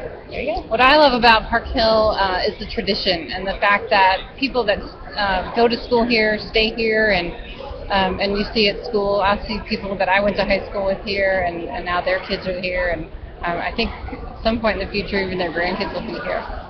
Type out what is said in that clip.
There you go. What I love about Park Hill is the tradition and the fact that people that go to school here stay here, and you see at school. I see people that I went to high school with here, and now their kids are here, and I think at some point in the future even their grandkids will be here.